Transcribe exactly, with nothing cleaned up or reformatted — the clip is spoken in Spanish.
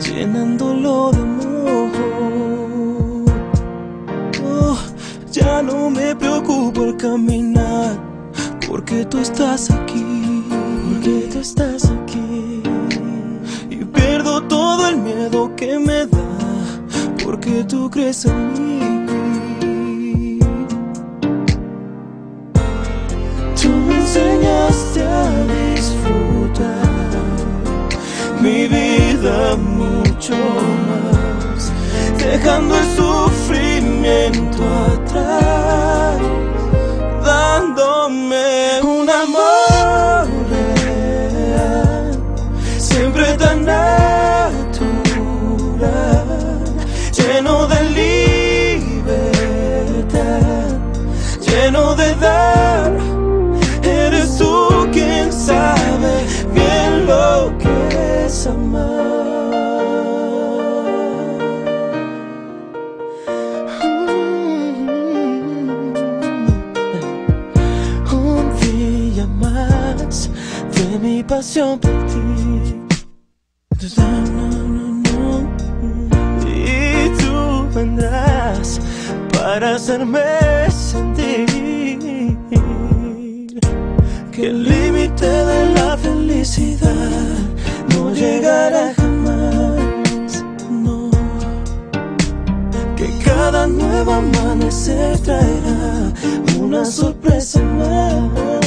llenándolo de amor. Oh, ya no me preocupo al caminar, porque tú estás aquí, porque tú estás aquí. Y pierdo todo el miedo que me da, porque tú crees en mí. Tú me enseñaste a disfrutar mi vida mucho más, dejando el sufrimiento atrás, dándome un amor real, siempre tan natural, lleno de libertad, lleno de dar. Eres tú quien sabe bien lo que es amar. Un día más de mi pasión por ti, y tú vendrás para hacerme sentir que el límite de la felicidad no llegará jamás, no. Que cada nuevo amanecer traerá una sorpresa más.